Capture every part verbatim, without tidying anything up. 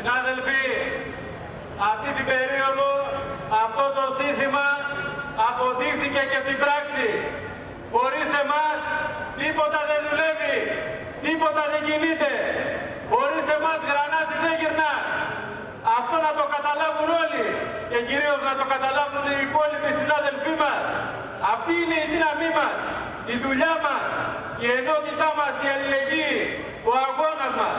Συνάδελφοι, αυτή την περίοδο αυτό το σύνθημα αποδείχθηκε και στην πράξη. Χωρίς εμάς τίποτα δεν δουλεύει, τίποτα δεν κινείται. Χωρίς εμάς γρανάζι δεν γυρνά. Αυτό να το καταλάβουν όλοι και κυρίως να το καταλάβουν οι υπόλοιποι συνάδελφοί μας. Αυτή είναι η δύναμή μας, η δουλειά μας, η ενότητά μας, η αλληλεγγύη, ο αγώνας μας.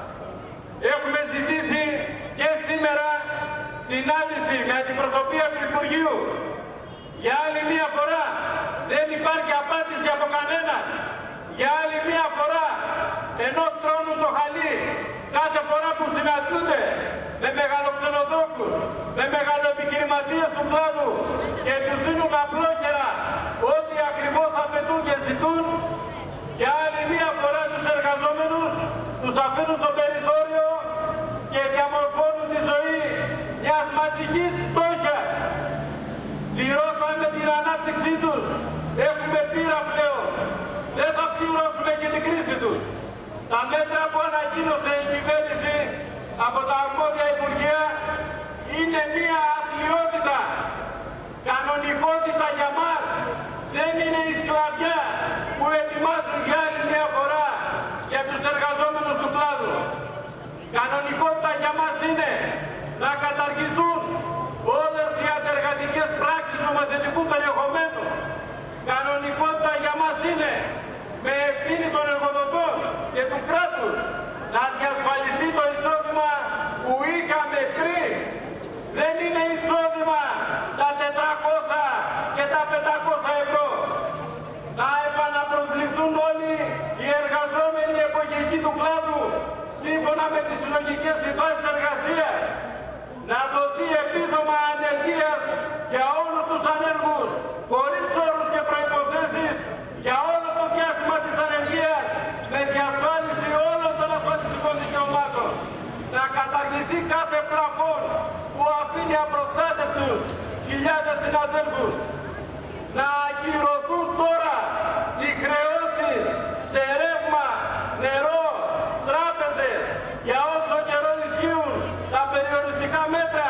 Έχουμε ζητήσει και σήμερα συνάντηση με αντιπροσωπεία του Υπουργείου. Για άλλη μία φορά δεν υπάρχει απάντηση από κανέναν. Για άλλη μία φορά ενός τρώνου το χαλί κάθε φορά που συναντούνται με μεγαλοξενοδόχους, με μεγαλοεπιχειρηματίες του κλάδου και τους δίνουν απλόχερα ό,τι ακριβώς απαιτούν και ζητούν. Για άλλη μία φορά τους εργαζόμενους τους αφήνουν στο περιθώριο και διαμορφώνουν τη ζωή μιας μαζικής φτώχειας. Πληρώσαμε την ανάπτυξή τους, έχουμε πείρα πλέον, δεν θα πληρώσουμε και την κρίση τους. Τα μέτρα που ανακοίνωσε η κυβέρνηση από τα αρμόδια Υπουργεία είναι μία αθλιότητα. Κανονικότητα για μας δεν είναι η σκλαβιά που ετοιμάζουν για άλλη μια φορά για τους εργαζόμενους του κλάδου. Κανονικότητα για μας είναι να καταργηθούν όλες οι αντεργατικές πράξεις νομοθετικού περιεχομένου. Κανονικότητα για μας είναι με ευθύνη των εργοδοτών και του κράτους να διασφαλιστεί το εισόδημα που είχαμε πριν. Δεν είναι εισόδημα τα τετρακόσια και τα πεντακόσια ευρώ. Να επαναπροσληφθούν όλοι οι εργαζόμενοι εποχικοί του κλάδου σύμφωνα με τις συλλογικές συμβάσεις εργασίας. Να δοθεί επίδομα ανεργίας για όλους τους ανέργους χωρίς όρους και προϋποθέσεις για όλο το διάστημα της ανεργίας με διασφάλιση όλων των ασφαλιστικών δικαιωμάτων. Να καταργηθεί κάθε πλαφόν που αφήνει απροστάτευτους χιλιάδες συναδέλφους. Να ακυρωθούν τώρα οι χρεώσεις σε ρεύμα, νερό, τράπεζες για όσο καιρό ισχύουν τα περιοριστικά μέτρα.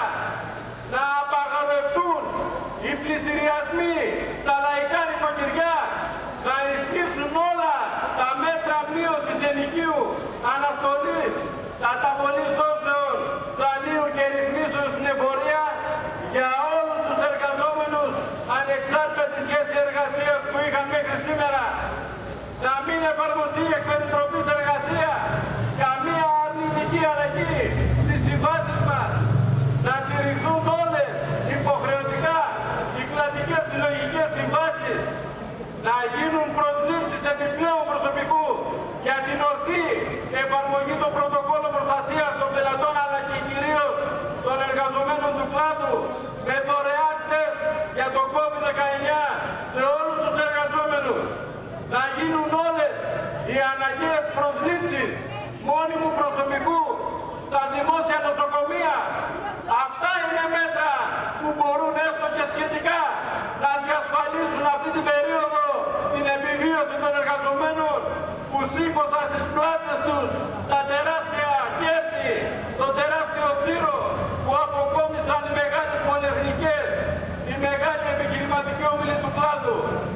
Να απαγορευτούν οι πληστηριασμοί στα λαϊκά νοικοκυριά. Να ισχύσουν όλα τα μέτρα μείωσης ενοικίου, αναστολής, καταβολής δόσεων, δανείου και ρυθμίσεων στην εμπορία για όλους τους εργαζόμενους ανεξάρτητα τη σχέση εργασίας που είχαν μέχρι σήμερα. Να μην εφαρμοστεί η εκπεριτροπής εργασία, καμία αρνητική αλλαγή στις συμβάσεις μας. Να τηρηθούν όλες υποχρεωτικά οι κλασικές συλλογικές συμβάσεις. Να γίνουν προσλήψεις επιπλέον προσωπικού για την ορθή εφαρμογή των πρωτοκόλων προστασίας των πελατών αλλά και κυρίως των εργαζομένων του κλάδου με δωρεάν τεστ για το κόβιντ δεκαεννιά σε όλους τους εργαζόμενους. Να γίνουν όλες οι αναγκαίες προσλήψεις μόνιμου προσωπικού στα δημόσια νοσοκομεία. Αυτά είναι μέτρα που μπορούν έστω και σχετικά να διασφαλίσουν αυτή την περίοδο την επιβίωση των εργαζομένων που σήκωσαν στις πλάτες τους τα τεράστια κέρδη, το τεράστιο τζίρο που αποκόμισαν οι μεγάλες πολυεθνικές, οι μεγάλοι επιχειρηματικοί όμιλοι του κλάδου.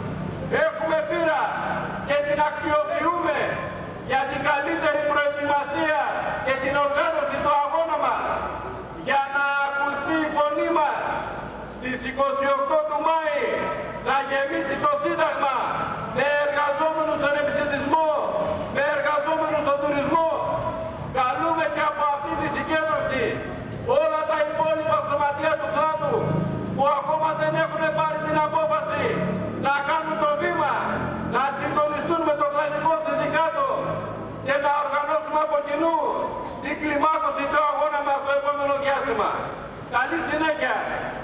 Έχουμε πείρα και την αξιοποιούμε για την καλύτερη προετοιμασία και την οργάνωση του αγώνα μας, για να ακουστεί η φωνή μας στις είκοσι οκτώ του Μάη, να γεμίσει το Σύνταγμα με εργαζόμενους στον επισητισμό, με εργαζόμενους στον τουρισμό. Καλούμε και από αυτή τη συγκέντρωση όλα τα υπόλοιπα σωματεία του κλάδου που ακόμα δεν έχουν πάρει την απόφαση να κάνουν το βήμα, να συντονιστούν με το κλαδικό συνδικάτο και να οργανώσουμε από κοινού την κλιμάκωση του αγώνα μας στο επόμενο διάστημα. Καλή συνέχεια!